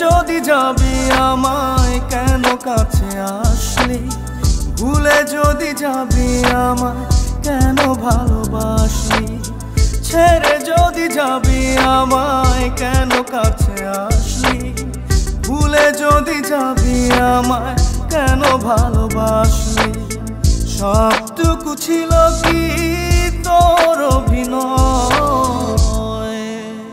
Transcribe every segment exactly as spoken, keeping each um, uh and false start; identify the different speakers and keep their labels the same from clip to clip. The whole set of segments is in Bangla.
Speaker 1: যদি যাবি আমায় কেন কাছে আসলি, ভুলে যদি যাবি আমায় কেন ভালোবাসলি, ছেড়ে যদি যাবি আমায় কেন কাছে আসলি, ভুলে যদি যাবি আমায় কেন ভালোবাসলি। সবটুকু ছিল কি তোর অভিনয়,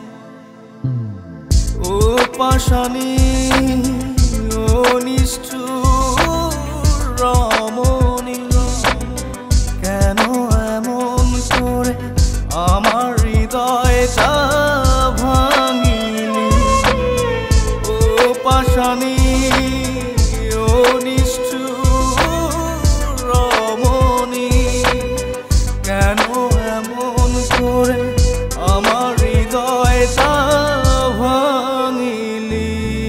Speaker 1: ও পাশানি ও নিষ্ঠুর রমণী, কেন এমন করে আমার হৃদয়টা ভাঙিলি। ও পাশানি ও নিষ্ঠুর রমণী, কেন এমন করে আমার হৃদয়টা ভাঙিলি।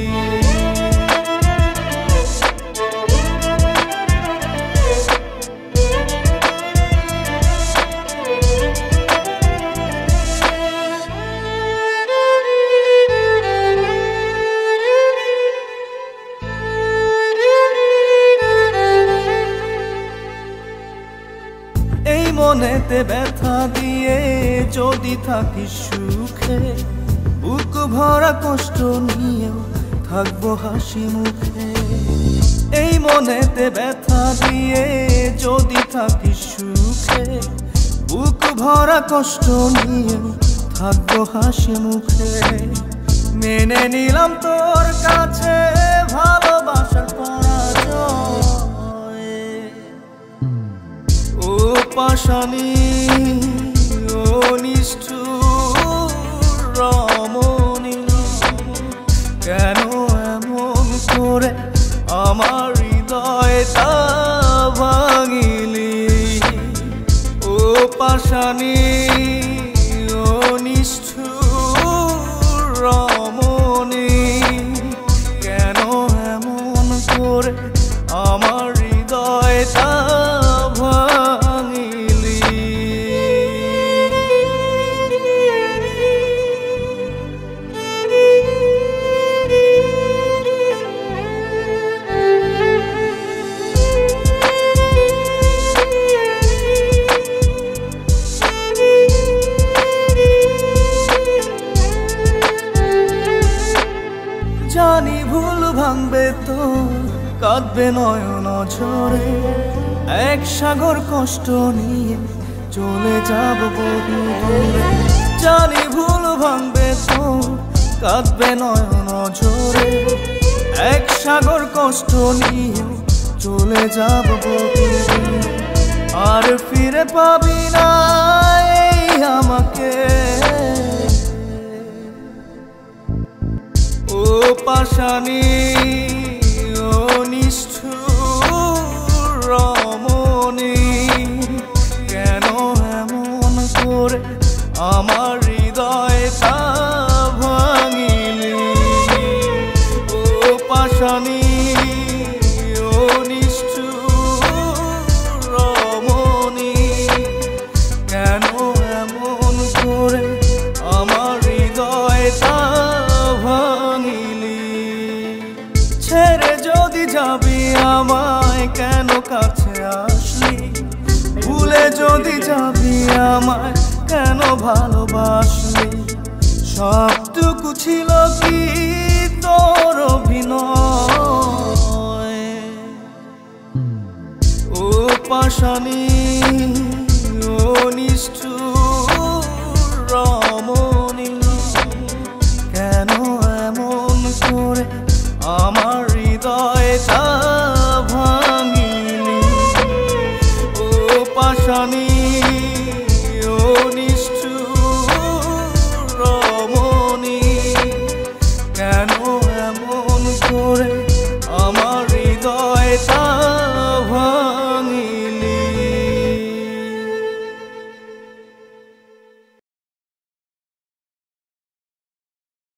Speaker 1: এই মনেতে ব্যথা দিয়ে যদি থাকিস সুখে, বুক ভরা কষ্ট নিয়েও থাকবো হাসি মুখে। এই মনেতে ব্যথা দিয়ে যদি থাকিস সুখে, বুক ভরা কষ্ট নিয়েও থাকবো হাসি মুখে। মেনে নিলাম তোর কাছে ভালোবাসার পরাজয়, ও পাশানি ও নিষ্ঠুর রমণী, কেন এমন করে আমার হৃদয়টা ভাঙিলি। ও পাশানি ও নিষ্ঠুর রমণী, কেন এমন করে আমার হৃদয়টা ভাঙিলি। জানি ভুল ভাঙবে তো কাঁদবে নয়ন ঝরে, এক সাগর কষ্ট নিয়ে চলে যাব বহু দূরে। জানি ভুল ভাঙবে তো কাঁদবে নয়ন ঝরে, এক সাগর কষ্ট নিয়ে চলে যাব বহু দূরে। আর ফিরে পাবি না এই আমাকে, ও পাশানি ও নিষ্ঠুর রমণী, কেন এমন করে আমার হৃদয়টা ভাঙিলি। ও পাশানি ও নিষ্ঠুর রমণী, কেন এমন করে আমার হৃদয়টা ভাঙিলি। ছেড়ে যদি যাবি আমায় কেন কাছে আসলি, ভুলে যদি যাবি আমায় কেন ভালোবাসলি। সবটুকু ছিল কি তোর অভিনয়, ও পাশানি ও নিষ্ঠুর রমণী, কেন এমন করে আমার হৃদয়টা ভাঙিলি। ও পাশানি ও নিষ্ঠুর রমণী, কেন এমন করে আমার হৃদয়টা